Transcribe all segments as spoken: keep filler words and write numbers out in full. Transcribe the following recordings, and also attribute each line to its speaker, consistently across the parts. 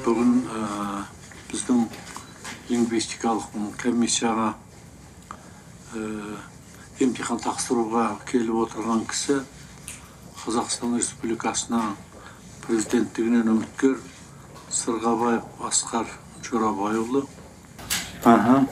Speaker 1: Бүгін біздің лингвистикалық комиссияға емтихан тапсыруға келіп отырған кісі Қазақстан Республикасына президенттігінен үміткер Сырғабаев Асқар Жорабайұлы. Ага.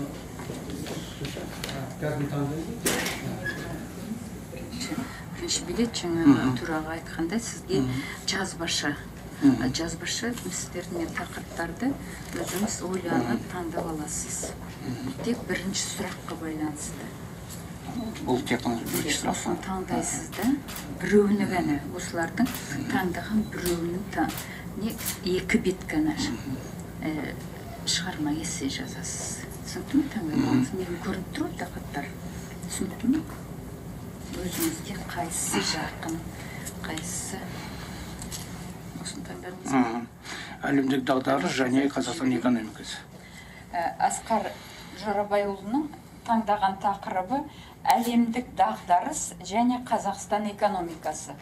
Speaker 2: Бірінші билет жаңа тураға айтқанда сізге жазбаша жазбаша сіздердің тақырыптарды өзіңіз ойланып таңдап аласыз. Тек бірінші сұраққа байланысты.
Speaker 3: Бұл тек қана бірінші сұрақ.
Speaker 2: Осыны таңдайсыз да, біреуіні ғана, осылардың таңдаған біреуінің екі бет ғана шығарма есе жазасыз. Түсінікті ме таңдаймаңыз? Менің көрініп тұру тақырыптар. Түсінікті ме? Өзіңізге қайсысы жақын, қайсысы осыны таңдадыңыз?
Speaker 3: Әлемдік дағдарыс және Қазақстан экономикасы.
Speaker 2: Асқар Жорабайұлының таңдаған тақырыбы әлемдік дағдарыс және Қазақстан экономикасы.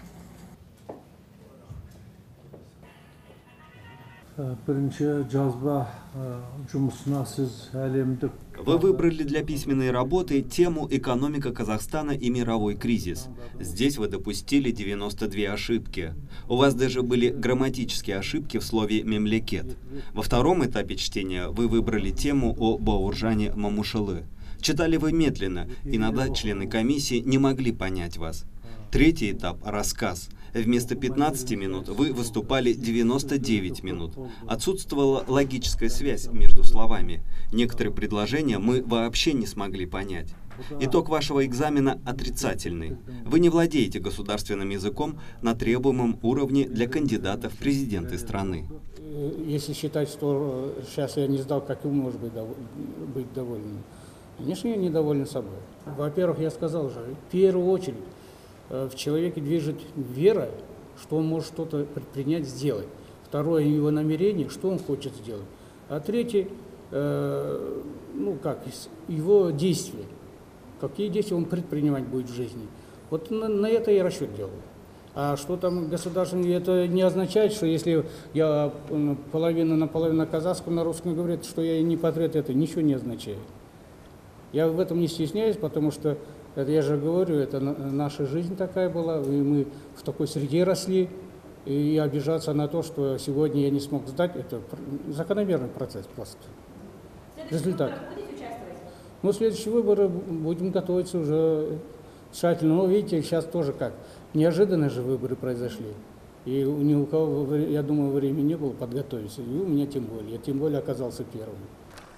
Speaker 4: Бірінші жазба жұмысына сіз әлемдік...
Speaker 5: Вы выбрали для письменной работы тему «Экономика Казахстана и мировой кризис». Здесь вы допустили девяносто две ошибки. У вас даже были грамматические ошибки в слове «мемлекет». Во втором этапе чтения вы выбрали тему о Бауржане Мамушалы. Читали вы медленно, иногда члены комиссии не могли понять вас. Третий этап – рассказ. Вместо пятнадцати минут вы выступали девяносто девять минут. Отсутствовала логическая связь между словами. Некоторые предложения мы вообще не смогли понять. Итог вашего экзамена отрицательный. Вы не владеете государственным языком на требуемом уровне для кандидата в президенты страны.
Speaker 3: Если считать, что сейчас я не сдал, как вы можете быть довольны? Конечно, я недоволен собой. Во-первых, я сказал уже, в первую очередь, в человеке движет вера, что он может что-то предпринять, сделать. Второе, его намерение, что он хочет сделать. А третье, э, ну как, его действия. Какие действия он предпринимать будет в жизни. Вот на, на это я расчет делаю. А что там государственное, это не означает, что если я половина на половину на казахском, на русском говорю, что я не патриот, это ничего не означает. Я в этом не стесняюсь, потому что, это я же говорю, это наша жизнь такая была, и мы в такой среде росли, и обижаться на то, что сегодня я не смог сдать, это закономерный процесс просто. Результат. Ну, следующие выборы будем готовиться уже тщательно. Но видите, сейчас тоже как, неожиданно же выборы произошли. И ни у кого, я думаю, времени не было подготовиться, и у меня тем более, я тем более оказался первым.